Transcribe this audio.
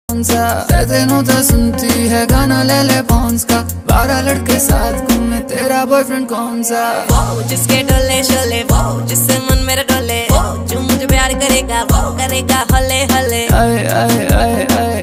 कौन सा तेनों तो सुनती है गाना ले ले पॉन्स का, 12 लड़के साथ घूमे तेरा बॉयफ्रेंड कौन सा? वो जिसके डोले शोले, वो जिससे मन मेरा डोले, वो जो मुझे प्यार करेगा वो करेगा हले हले। आए आए आए आए